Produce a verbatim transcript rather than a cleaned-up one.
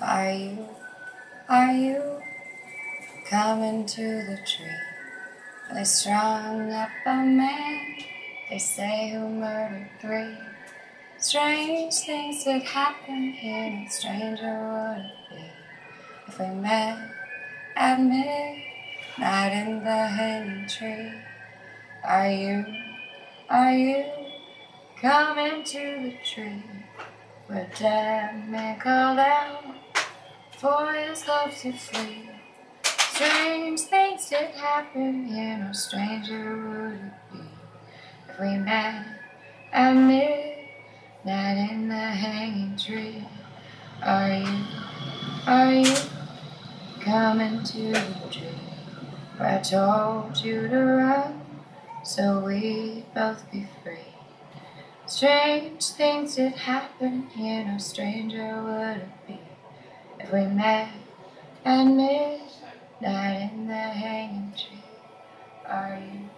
Are you, are you coming to the tree? They strung up a man, they say, who murdered three. Strange things did happen here, no stranger would it be if we met at midnight in the hanging tree. Are you, are you coming to the tree where a dead man called out for his love to flee? Strange things did happen here, no stranger would it be if we met at midnight in the hanging tree. Are you, are you coming to the tree where I told you to run so we'd both be free? Strange things did happen here, no stranger would it be if we met at midnight in the hanging tree. Are you